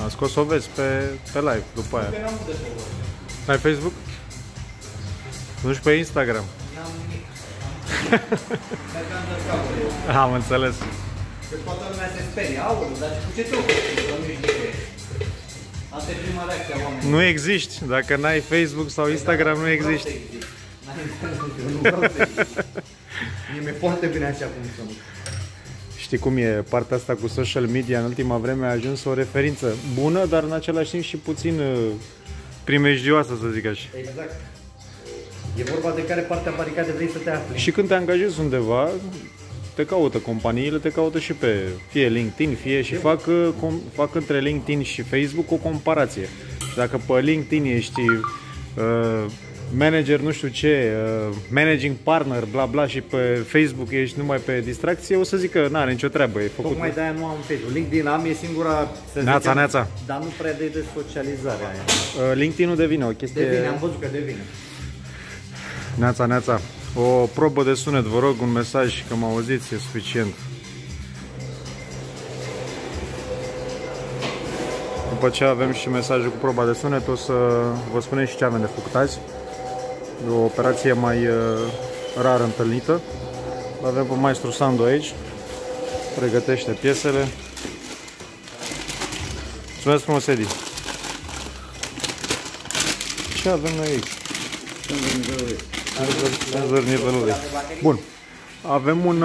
Am scos o vezi pe live după aia. Ai Facebook? Nu și pe Instagram? N-am nimic. Am înțeles. Că toată lumea se sperie. Aoleu, dar cu ce te ocupi? Că nu ești nicăieri. Asta e prima reacție a oamenilor. Nu existi. Dacă n-ai Facebook sau Instagram, nu existi. Nu vreau să existi. Mie mi-e foarte bine așa cum sunt. Știi cum e partea asta cu social media? În ultima vreme a ajuns o referință bună, dar în același timp și puțin primejdioasă, să zic așa. Exact. E vorba de care parte a baricadei vrei să te afli. Și când te angajezi undeva, te caută companiile, te caută și pe fie LinkedIn, fie și fac între LinkedIn și Facebook o comparație. Dacă pe LinkedIn ești manager nu știu ce, managing partner, bla bla, și pe Facebook ești numai pe distracție, o să zic că n-are nicio treabă, e făcut. Tocmai de-aia nu am Facebook. LinkedIn am, e singura, să Neața, zicem, neața. dar nu prea de socializare aia. LinkedIn-ul devine o chestie... Devine, am văzut că devine. Neața, neața. O probă de sunet, vă rog, un mesaj, că mă auziți, e suficient. După ce avem și mesajul cu proba de sunet, o să vă spunem și ce avem de făcut azi. E o operație mai rar întâlnită. Avem pe maestru Sandu aici. Pregătește piesele. Mulțumesc frumos, Edi. Ce avem noi aici? Senzor nivelului. Bun. Avem un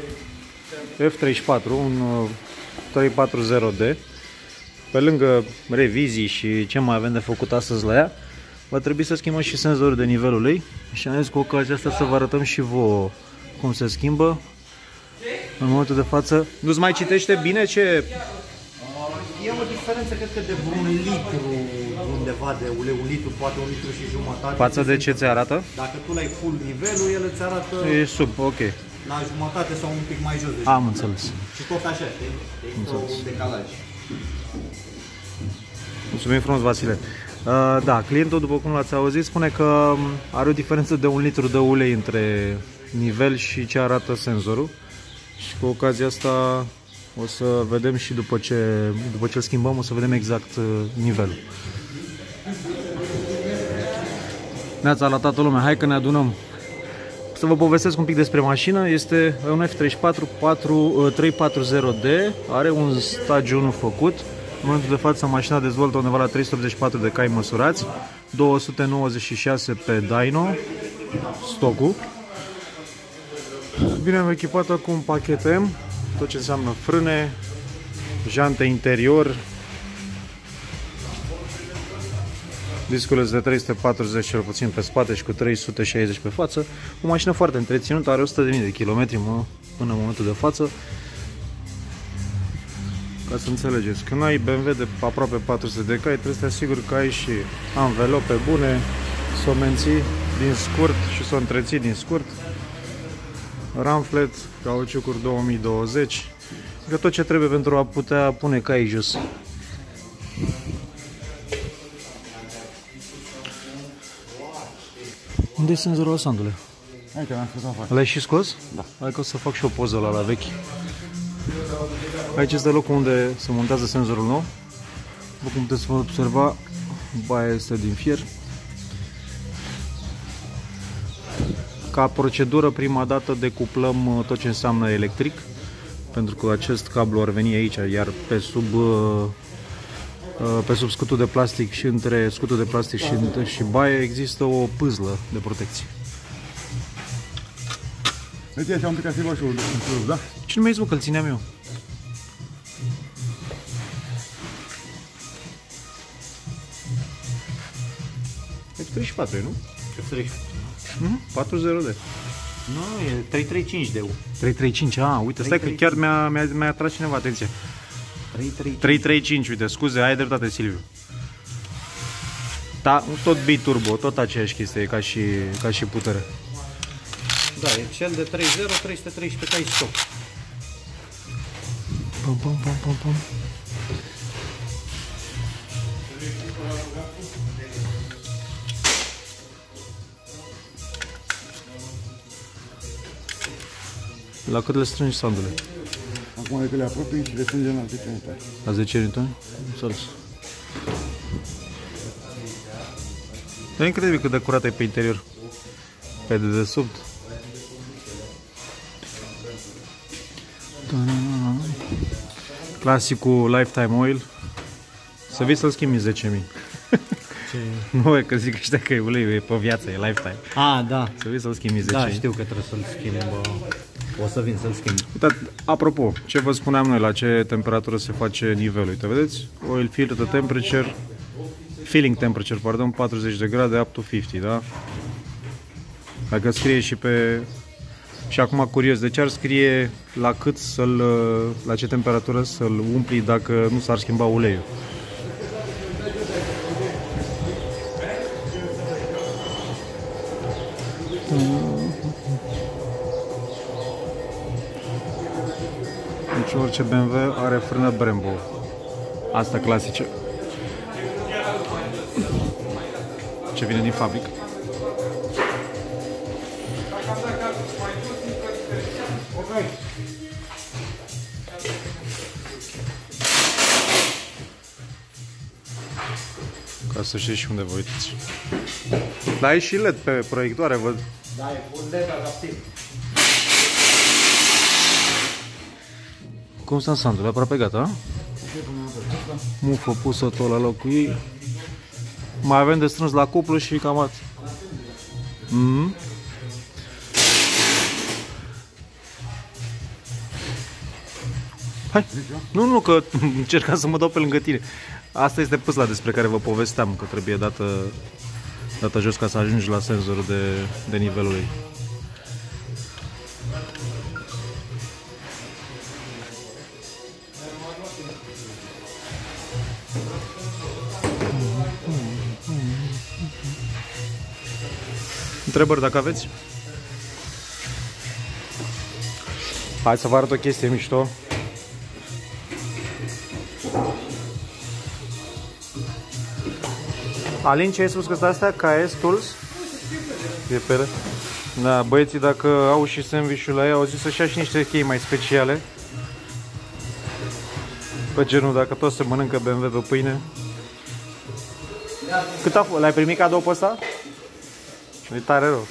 F34, un 340D. Pe lângă revizii și ce mai avem de făcut astăzi la ea, va trebui să schimbăm și senzorul de nivelul ei. Și am zis cu ocazia asta să vă arătăm și vouă cum se schimbă. În momentul de față, nu-ți mai citește bine ce... E o diferență, cred că de vreun litru undeva de ulei, un litru, poate un litru și jumătate. Față de ce ți arată? Dacă tu l-ai full nivelul, el îți arată E sub, ok. la jumătate sau un pic mai jos de Am înțeles. Și tot așa, știi? Există un decalaj. Mulțumim frumos, Vasile. Da, clientul, după cum l-ați auzit, spune că are o diferență de 1 litru de ulei între nivel și ce arată senzorul. Și cu ocazia asta o să vedem și după ce îl schimbăm, o să vedem exact nivelul. Neața la toată lumea, hai că ne adunăm. Să vă povestesc un pic despre mașină. Este un F34 340D, are un stagiu 1 făcut. În momentul de față mașina dezvoltă undeva la 384 de cai măsurați, 296 pe dyno, stocul. Vine echipată cu un pachet M, tot ce înseamnă frâne, jante interior, discurile de 340 cel puțin pe spate și cu 360 pe față. O mașină foarte întreținută, are 100.000 de kilometri până în momentul de față. Ca să înțelegeți, când ai BMW de aproape 400 de cai, trebuie să te asiguri că ai și anvelope bune, să o menții din scurt și să o întreții din scurt. Ramflet, cauciucuri 2020, că tot ce trebuie pentru a putea pune cai jos. Unde e senzorul, Sandule? Hai că l-am scos afară. L-ai și scos? Da. Hai că o să fac și o poză la vechi. Aici este locul unde se montează senzorul nou. După cum puteți observa, baia este din fier. Ca procedură, prima dată decuplăm tot ce înseamnă electric, pentru că acest cablu ar veni aici, iar pe sub scutul de plastic și între scutul de plastic și baie există o pâzlă de protecție. Deci așa un pic ca să-i roșu în sus, da? Ce nu mi-ai zis, că îl țineam eu? F34, nu? F34. 40D. Nu, e 335 de U. 335, uite, stai că chiar mi-a atras cineva atenție. 335, uite, scuze, ai dreptate, Silviu. Da, tot biturbo, tot aceeași chestie ca și putere. Da, e cel de 30, 313 cai stoc. Pum, pum, pum, pum, pum. La cât le strângi, Sandule? Acum de că le apropii și le strângem la 10 minute. La 10 Newton? Înțeles. E incredibil cât de curat e pe interior. Pe dedesubt. Clasicul Lifetime Oil. Să vii să-l schimbi 10.000. Nu e că zic ăștia că e ulei, e pe viață, e lifetime. Ah, da. Să vii să-l schimbi 10.000. Da, știu că trebuie să-l schimb. O să vin să-l schimb. Apropo, ce vă spuneam noi, la ce temperatură se face nivelul? Uite, vedeți? Oil filter temperature, filling temperature, pardon, 40 de grade up to 50, da? Dacă scrie și pe... Și acum curios, de ce ar scrie la cât să-l, la ce temperatură să-l umpli dacă nu s-ar schimba uleiul? Deci orice BMW are frână Brembo. Asta clasice. Ce vine din fabrică. Ca să știți și unde vă uitați. Dar ai și LED pe proiectoare, văd. Da, e un LED adaptiv. Cum sunt sandurile? Aproape gata? Mufă pusă tot la locul ei. Mai avem de strâns la cuplu și cam atât. Hai! Nu, că încercam să mă dau pe lângă tine. Asta este pâsla despre care vă povesteam, că trebuie dată jos ca să ajungi la senzorul de nivelul ei. Întrebări dacă aveți? Hai să vă arăt o chestie mișto. Alin, ce ai spus că sunt astea? KS Tools? E pe ele? Da, băieții dacă au și sandwich-ul la ei au zis să-și ia și niște chei mai speciale. Pe genul, dacă tot se mănâncă BMW pe pâine. Cât a fost? L-ai primit cadou pe ăsta? E tare rău.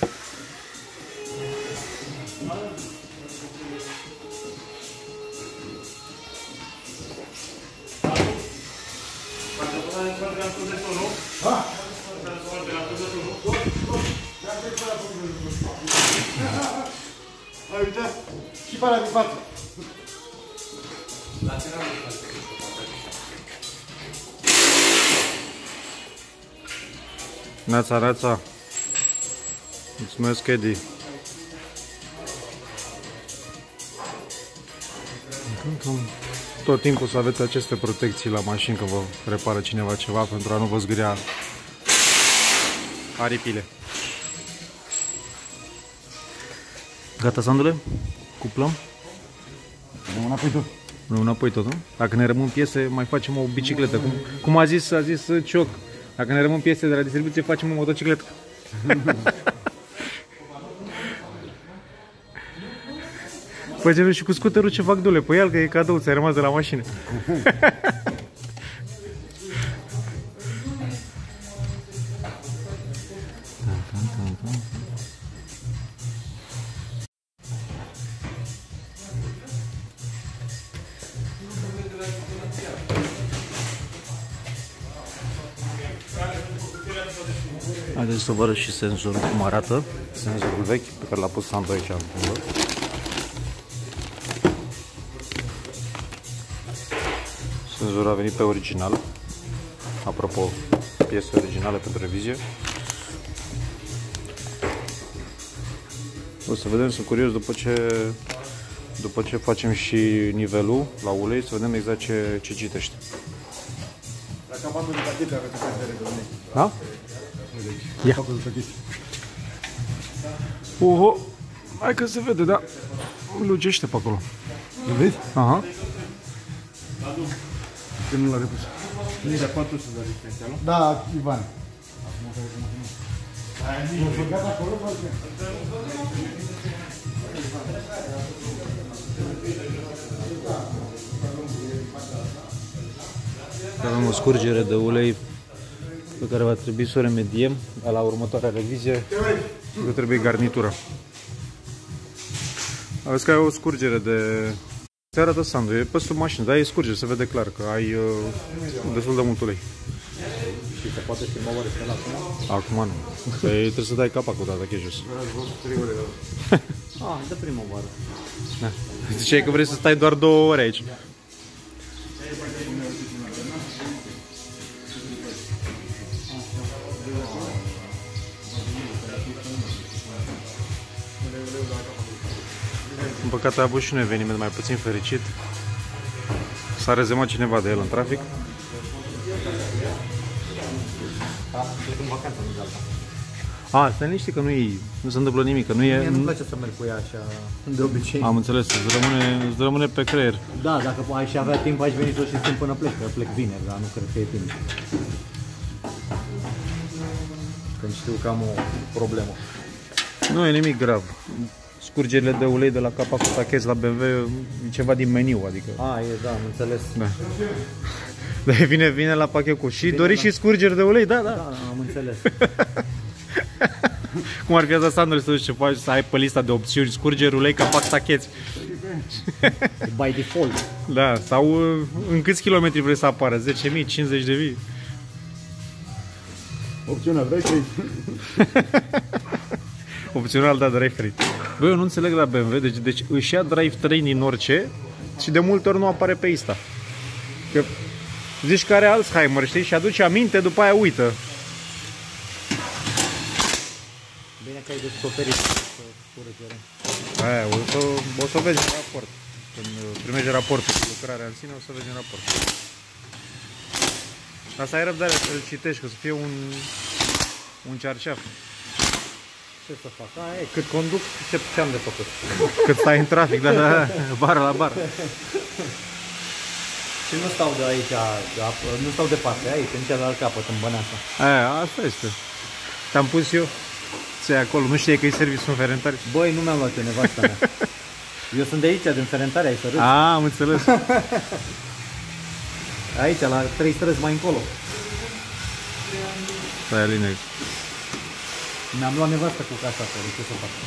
Uite, și pe alea din față. Neața, neața. Mulțumesc, Eddie. Tot timpul să aveți aceste protecții la mașini, că vă repară cineva ceva, pentru a nu vă zgâria aripile. Gata, Sandule? Cuplăm? Rămân înapoi tot. Rămân înapoi tot, nu? Dacă ne rămân piese, mai facem o bicicletă. Cum a zis Cioc. Dacă ne rămân piese de la distribuție, facem o motocicletă. Păi genul și cu scuterul ce fac, dule, pe el că e cadou, ți-a rămas de la mașină. Haideți să vă arăt și senzorul cum arată. Senzorul vechi pe care l-a pus Sandu aici. Senzorul a venit pe original. Apropo, piese originale pentru revizie. O să vedem, sunt curios după ce facem și nivelul la ulei, să vedem exact ce citește. Dacă am de pachete, aveți o vedere de unei. Da? Ia. Capul de pachete. Oho! Hai că se vede, da. Lucește pe acolo. Îl vezi? Aha. Că nu l-a repus. Nu e de 400 de diferențialul? Da, Ivan. Acum care să mă nu făgat acolo, face. Avem o scurgere de ulei pe care va trebui să o remediem la următoarea revizie, că trebuie garnitura. Aveți că ai o scurgere de... Ți arată Sandu, e pe sub mașină, dar e scurgere, se vede clar că ai destul de mult ulei. Și se poate schimba oare pe la acum? Acum nu. Păi trebuie să dai capacul odată jos. De primăvară. Da. Ziceai că vrei să stai doar 2 ore aici. În păcate a avut și un eveniment mai puțin fericit. S-a rezemat cineva de el în trafic. Plec în vacanță, nu de alta. Stai liniștit că nu se întâmplă nimic, că nu e... Mie nu-mi place să merg cu ea așa, de obicei. Am înțeles, îți rămâne pe creier. Da, dacă aș avea timp, aș veni să o și schimb până plec, că plec vineri, dar nu cred că e timp. Când știu că am o problemă. Nu e nimic grav. Scurgerile de ulei de la capacul tachez la BMW e ceva din meniu, adică... Da, am înțeles. Da. Dar vine la pachet cu și doriți și scurgeri de ulei? Da. Am înțeles. Cum ar fi asta Sandro să ce faci, să ai pe lista de opțiuni scurgeri, ulei, capac, tachez. By default. Da, sau în câți kilometri vrei să apară? 10.000, 50.000? Opțiunea vrei? Opțional, da, drive-train. Băi, eu nu înțeleg la BMW, deci își ia drive-train din orice și de multe ori nu apare pe Insta. Că zici că are Alzheimer, știi, și aduce aminte, după aia uită. Bine că ai descoperit curățare. Aia, o să vezi în raport. Când primești raportul cu lucrarea în sine, o să vezi în raport. Dar să ai răbdare să-l citești, că o să fie un cearșaf. Ce să fac? Cât conduc, ce am de făcut? Cât stai în trafic, da, bară la bară. Și nu stau de aici, nu stau departe, aici, în cealaltă capăt, în Băneasa. Aia, asta este. Te-am pus eu. Ți-ai acolo, nu știi că e serviciul în Ferentari? Băi, nu mi-am luat eu nevasta mea. Eu sunt de aici, din Ferentari, ai să râzi. Am înțeles. Aici, la 3 străzi mai încolo. Stai, Aline. Mi-am luat nevastă cu casa acolo, ce să fac?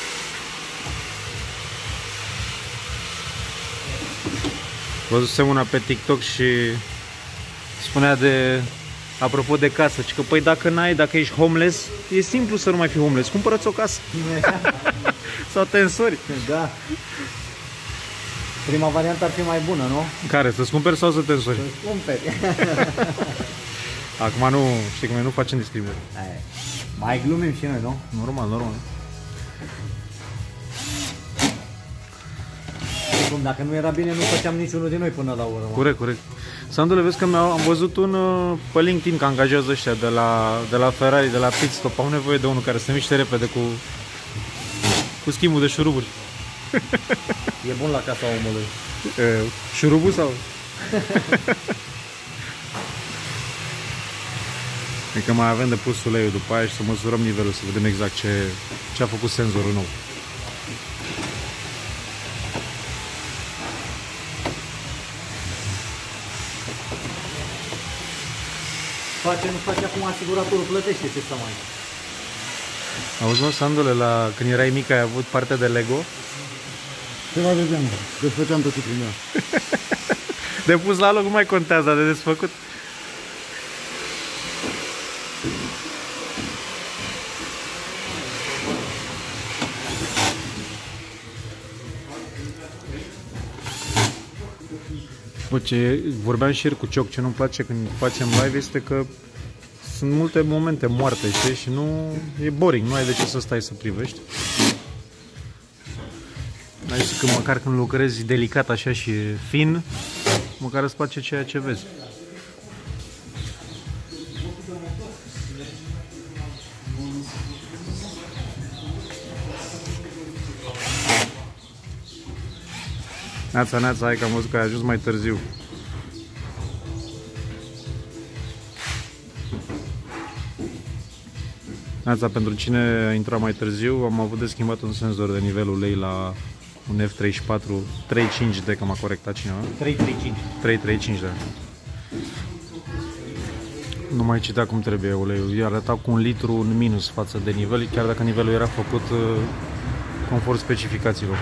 Văzusem una pe TikTok și spunea apropo de casă, că păi dacă ești homeless, e simplu să nu mai fii homeless, cumpără-ți o casă. Sau te însori. Da. Prima variantă ar fi mai bună, nu? Care? Să-ți cumperi sau să te însori? Să-ți cumperi. Acum nu, știi că noi nu facem discriminare. Mai glumim și noi, nu? Normal. Cum, dacă nu era bine, nu făceam niciunul din noi până la urmă. Corect. Sandule, vezi că am văzut pe LinkedIn că angajează ăștia de la Ferrari, de la Pit Stop. Au nevoie de unul care se miște repede cu schimbul de șuruburi. E bun la casa omului. Șurubul sau? Adică mai avem de pus uleiul după aia și să măsurăm nivelul, să vedem exact ce a făcut senzorul nou. Nu face acum asiguratorul, plătește, ce să mai... Auzi, mă, Sandule, când erai mic ai avut parte de Lego? Ce mai vedem? Desfăceam tot ce primea. De pus la loc nu mai contează, dar de desfăcut. Bă, ce vorbeam și ieri cu Cioc, ce nu-mi place când facem live este că sunt multe momente moarte, știi? Și nu e boring, nu ai de ce să stai să privești. Ai zis că măcar când lucrezi delicat așa și fin, măcar îți place ceea ce vezi. Neața, hai că am văzut că ai ajuns mai târziu. Neața, pentru cine a intrat mai târziu, am avut de schimbat un senzor de nivelul ulei la un F34 35D, că m-a corectat cineva. 335. 335, da. Nu mai cita cum trebuie uleiul. I-a arătat cu 1 litru în minus față de nivel, chiar dacă nivelul era făcut conform specificațiilor.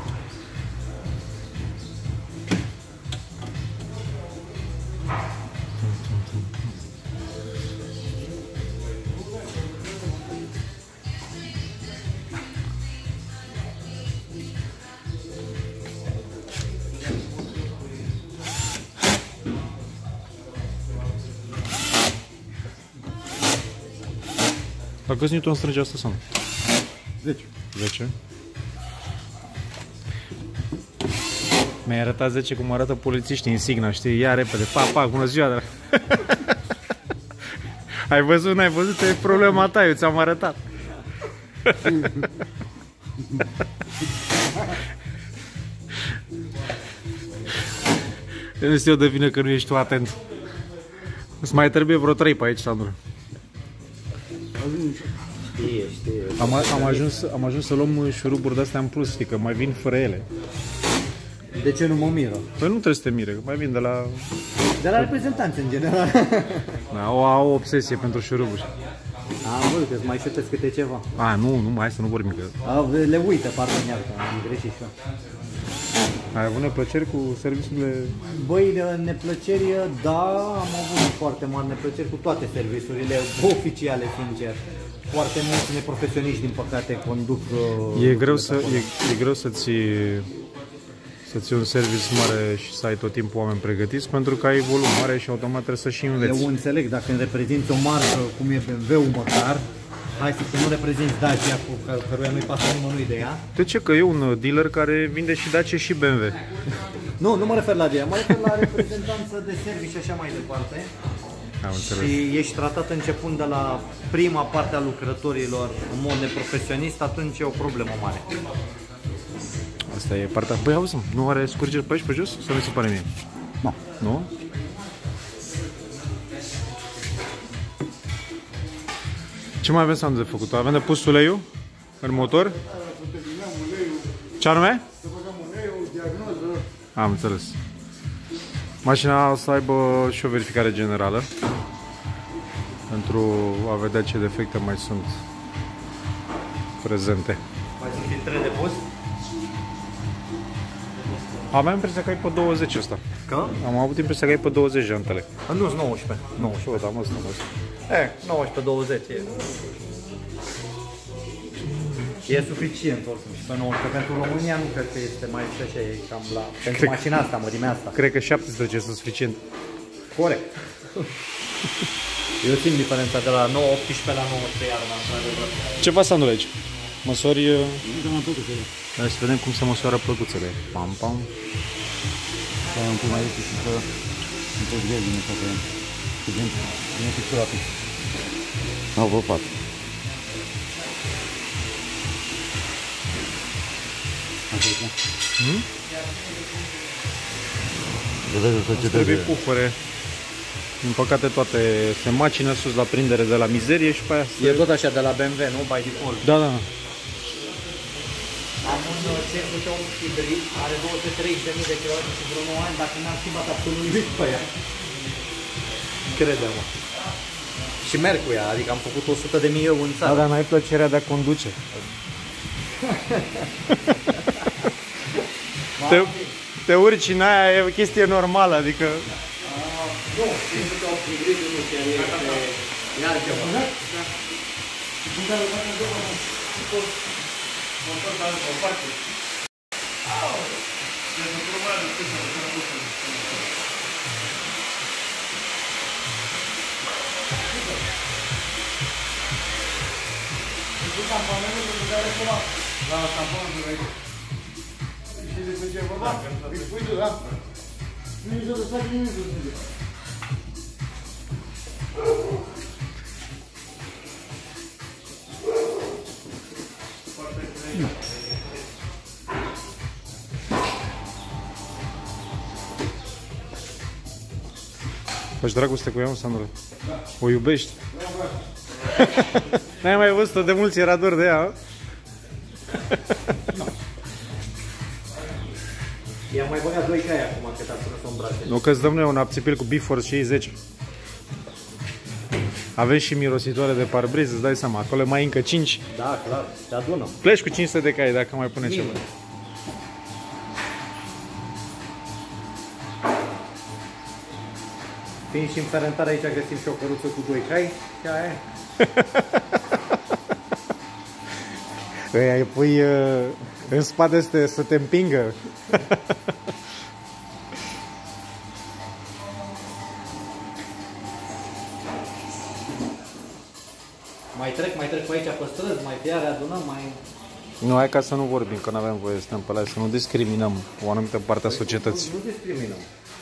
La câți Newton strânge asta sau nu? 10. 10. Mi-ai arătat 10 cum arată polițiștii în Signa, știi? Ia repede, pa, bună ziua! Dar... Ai văzut, n-ai văzut? E problema ta, eu ți-am arătat. Nu știu eu de vină că nu ești tu atent. Îți mai trebuie vreo 3 pe aici, Sandru. Am ajuns să luăm șuruburi de-astea în plus, știi, că mai vin fără ele. De ce nu mă miră? Păi nu trebuie să te mire, că mai vin de la... De la reprezentanți, în general. Da, au o obsesie pentru șuruburi. Am văzut că îți mai șutesc câte ceva. Nu, mai să nu vorbim, că... Le uită, pardon, iartă, am greșit și eu. Ai avut neplăceri cu serviciile? Băi, neplăceri, da, am avut foarte mari neplăceri cu toate serviciurile oficiale, sincer. Foarte mulți neprofesioniști, din păcate, conduc... E greu să-ți iei un serviciu mare și să ai tot timpul oameni pregătiți, pentru că ai volum mare și automat trebuie să și înveți. Eu înțeleg, dacă îmi reprezinți o marcă, cum e BMW-ul măcar, hai să nu reprezinți Dacia, cu căruia nu-i pasă nimănui de ea. De ce? Că e un dealer care vinde și Dacia și BMW. Nu mă refer la ea, mă refer la reprezentanță de serviciu și așa mai departe. Și ești tratat începând de la prima parte a lucrătorilor în mod neprofesionist, atunci e o problemă mare. Asta e partea... Băi, auzi, nu are scurgeri pe aici, pe jos? Sau nu se pare mie? Nu. Nu? Ce mai avem, Sandu, de făcut? Avem de pus uleiul în motor? Ce anume? Să băgăm uleiul, diagnoză. Am înțeles. Mașina o să aibă și o verificare generală pentru a vedea ce defecte mai sunt prezente. Mai sunt filtre de pus? Am impresia că ai pe 20 ăsta. Că? Am avut impresia că ai pe 20 jantele. Nu, 19. 19, am ăsta. 19-20 e. E suficient oricum și pe 19. Pentru România nu cred că este mai așa, e cam la... Pentru mașina asta, mărimea asta. Cred că 17 este suficient. Corect. Eu simt diferența de la 9-18 la 19 iarna, într-adevăr. Ce faci, Sandu, aici? Măsori... Hai să vedem cum se măsoară plăcuțele. Pam, pam. Stai un pic mai iute și să integrezi din toate. Din pictura pic. Au văpat. Trebuie pufăre. Din păcate toate se macină sus la prindere de la mizerie și pe aia E tot așa de la BMW, nu? By default. Da. Am un C8 hibrid, are 230.000 de km și vreo 9 ani, dacă n-am schimbat absolut nimic pe ea. Crede-mă. Și merg cu ea, adică am făcut 100.000 eu în țară. Da, dar n-ai plăcerea de a conduce. Te urci în aia, e o chestie normală, adică... Nu, C8 hibrid nu chiar este iar ceva. Faci dragoste cu ea, mă, Sandra? O iubești? N-ai mai văzut-o de mulți, era dor de ea, I-am mai băgat 2 cai acum, cât a până să-mi brațe. Nu, că îți dăm noi un apțipil cu Bifors și 10. Avem și mirositoare de parbriz, îți dai seama, acolo mai încă 5. Da, clar, te adună. Pleci cu 500 de cai dacă mai pune ceva. Fiind și în ferentare aici găsim și o căruță cu 2 cai și aia e. Îi pui în spate să te împingă. Mai trec pe aici pe străzi, mai pe iar adunăm, mai... Nu, hai ca să nu vorbim, că nu avem voie să stăm pe la, să nu discriminăm o anumită parte a societății. Nu discriminăm.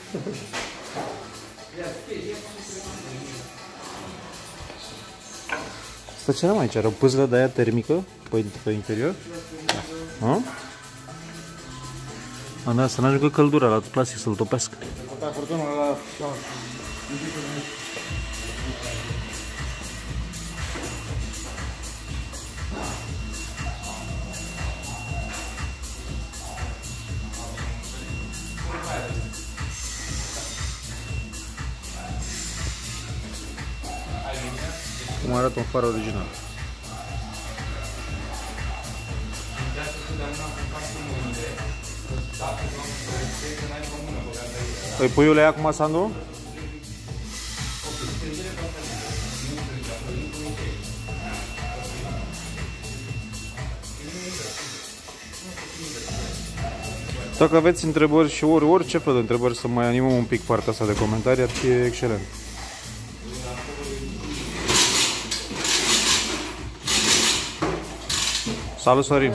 Asta ce n-am aici? Are o pâzlă de aia termică pe interior? Da, să n-ajungă căldura la plastic să-l topească. Cum arată un far original. Îi pui ulei acum, Sandu? Dacă aveți întrebări și orice fel de întrebări, să mai animăm un pic partea asta de comentarii, ar fi excelent. Salut, Sorin!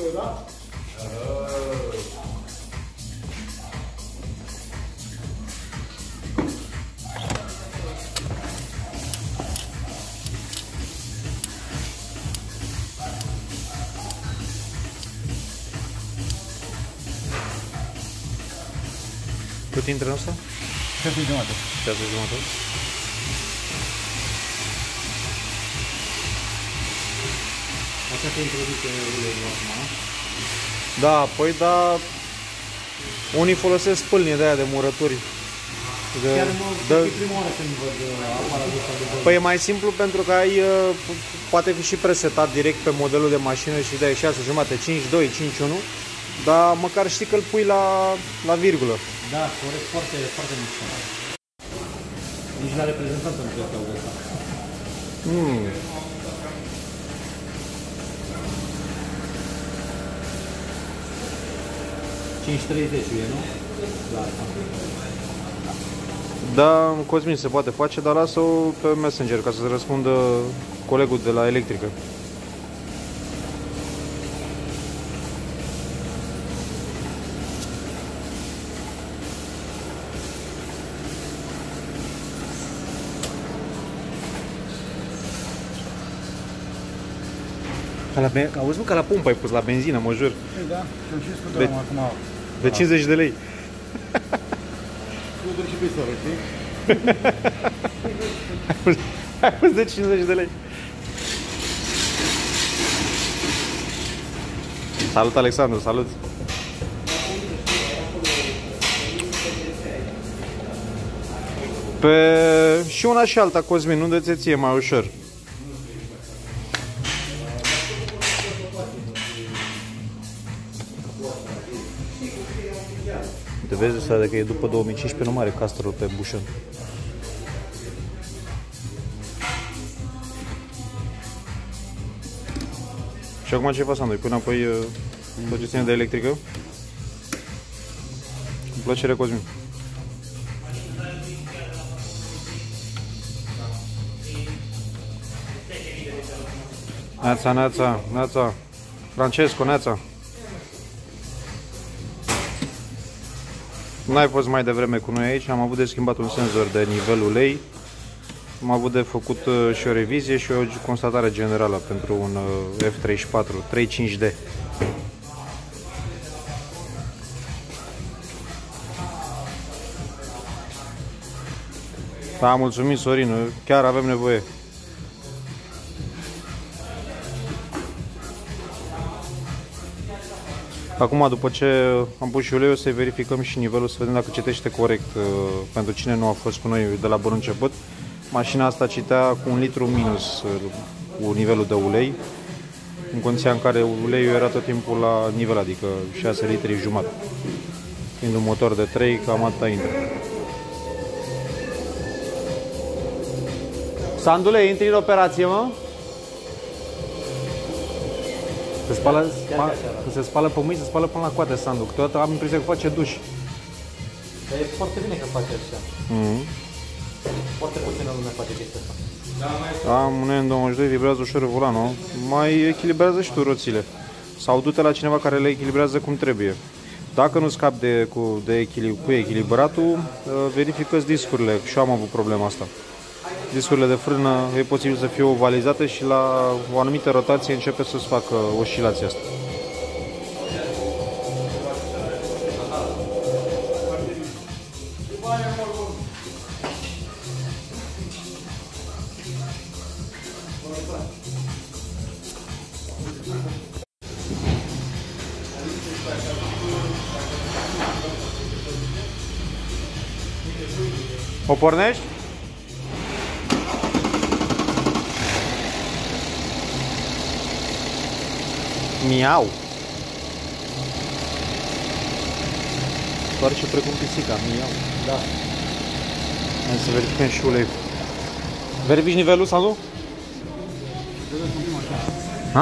Cât intră în asta? 6 jumate. 6 jumate. Așa se introduce uleiul acum. Da, păi da, unii folosesc pâlnie de aia de murături. Chiar e prima oară când văd aparatul ăsta de băut. Păi e mai simplu pentru că ai, poate fi și presetat direct pe modelul de mașină și de 6 jumate, 5.2, 5.1, dar măcar știi că îl pui la virgulă. Da, corect, foarte, foarte mișto. Nici la reprezentant nu cred că au ăsta. 5.30 e, nu? Da, Cosmin se poate face, dar lasă-o pe Messenger ca să-ți răspundă colegul de la electrică. Auzi, nu, ca la pompă ai pus, la benzină, mă jur. Da, și-am și scuturăm acum. De 50 de lei. Scutur și pe soră, știi? Ai pus de 50 de lei. Salut, Alexandru, salut. Pe și una și alta, Cosmin, unde ți ție mai ușor? Te vezi să că e după 2015, nu mare castrul pe bușon. Și acum ce faci, Sandu? Îi pui înapoi tot ce ține de electrică? Cu plăcere, Cosmin. Neața, neața, neața. Francesco, neața. N-ai fost mai devreme cu noi aici, am avut de schimbat un senzor de nivelul ulei, am avut de făcut și o revizie și o constatare generală pentru un F34 35D. Da, mulțumim, Sorin, chiar avem nevoie. Acum, după ce am pus și uleiul, să verificăm și nivelul, să vedem dacă citește corect pentru cine nu a fost cu noi de la bun început. mașina asta citea cu 1 litru minus cu nivelul de ulei, în condiția în care uleiul era tot timpul la nivel, adică 6 litri jumătate. Fiind un motor de 3, cam atâta intră. Sandule, intri în operație, mă? Se spală pe mâini, se spală până la coate, Sandu. Câteodată am impresia că face duș. Dar e foarte bine că face așa. Foarte puțină lume face chestia asta. Am un N22, vibrează ușor volanul. Mai echilibrează și tu roțile. Sau du-te la cineva care le echilibrează cum trebuie. Dacă nu scapi cu echilibratul, verifică-ți discurile. Și eu am avut problema asta. Discurile de frână e posibil să fie ovalizate și la o anumită rotație începe să-ți facă oscilația asta. O pornești? Miau. Doar ce precum pisica, miau. Da. Hai să verificăm și ulei. Verifici nivelul, Sandu? Ha?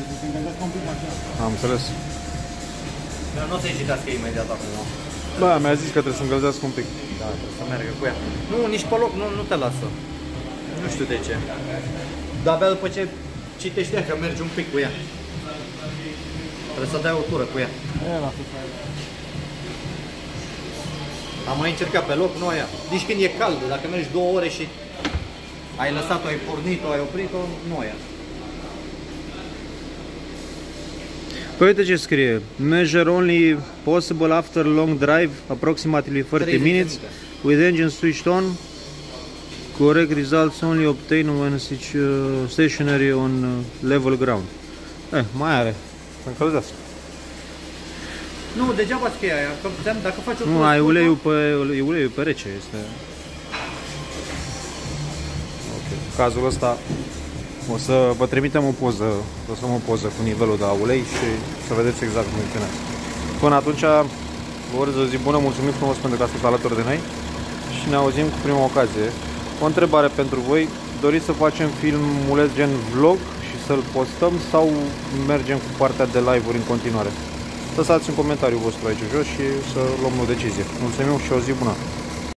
Am înțeles. Dar nu o să-i citească imediat acum. Da, mi-a zis că trebuie să încălzească un pic. Da, trebuie să meargă cu ea. Nu, nici pe loc nu te lasă. Nu știu de ce. Dar abia după ce citești ea că mergi un pic cu ea. Trebuie să dai o tură cu ea. Am mai încercat pe loc, nu aia. Nici când e cald, dacă mergi 2 ore și ai lăsat-o, ai pornit-o, ai oprit-o, nu aia. Păi uite ce scrie. Measure only possible after long drive, approximately 30 minutes, with engine switched on. Correct results only obtained when stationary on level ground. Mai are. Să încălzească. Nu, degeaba scrie aia, că dacă faci o tură. Nu, ai uleiul pe rece. Este... Ok. În cazul ăsta o să vă trimitem o poză, o poză cu nivelul de ulei și să vedeți exact cum funcționează. Până atunci, vă urez o zi bună, mulțumim frumos pentru că ați fost alături de noi și ne auzim cu prima ocazie. O întrebare pentru voi, doriți să facem filmuleț gen vlog și să-l postăm sau mergem cu partea de live-uri în continuare? Lăsați un comentariu vostru aici jos și să luăm o decizie. Mulțumim și o zi bună!